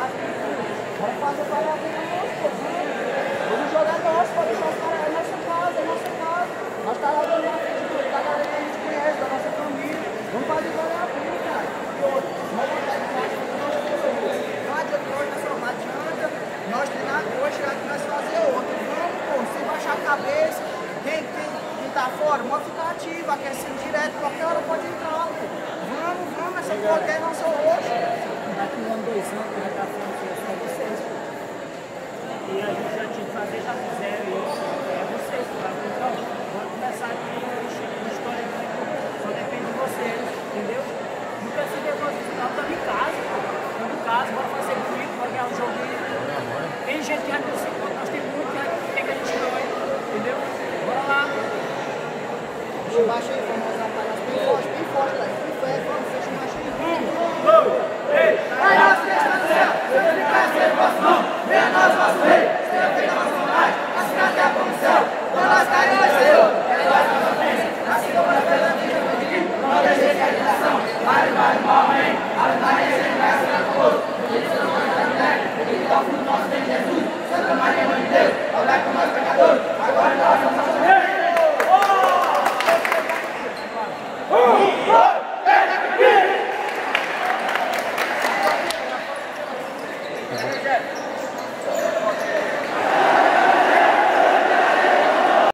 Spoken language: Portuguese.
Vamos fazer valer a pena nosso, vamos jogar nosso, pode deixar os caras, é nossa casa, é nossa casa. Nós tá lá dando uma frente da galera que a gente conhece, da nossa família. Vamos fazer valer a pena, cara. E outro, vamos botar de baixo do nosso povo. Não adianta nós, não adianta nós treinar hoje, nós fazer outro. Vamos, pô, sem baixar a cabeça. Quem tá fora, pode ficar ativo, aquecendo direto, qualquer hora pode entrar, pô. Vamos, essa porra aqui é nossa hoje. Daqui um ano, 2 anos, que já tá falando que é só vocês, pô. E a gente já tinha que fazer, já fizeram isso. É vocês, tá? Então, vamos começar aqui a história só depende de vocês, entendeu? Não precisa ver nós, estamos em casa, pô. Estamos em casa, bora fazer bonito, bora ganhar um joguinho. Tem gente que vai conseguir, nós temos muito que a gente ganha, entendeu? Bora lá. Baixa aí, vamos usar a palhaça bem forte, velho. Com fé, vamos, fecha o macho aí. 1, 2, 3. Pai nosso que está no céu, santificado seja o vosso nome. Venha a nós o vosso reino, seja feita a vossa vontade, assim na terra como no céu. Por nós cai nós, Senhor, perdoai as nossas ofensas, assim como nós perdoamos quem nos ofende. Não deixeis cair em tentação, mas livrai-nos do mal, amém. Ave Maria, cheia de graça, Deus é convosco. Bendita sois vós entre as mulheres, bendito é o fruto do nosso ventre, Jesus. Santa Maria, Mãe de Deus, rogai por nós pecadores, agora e na hora da nossa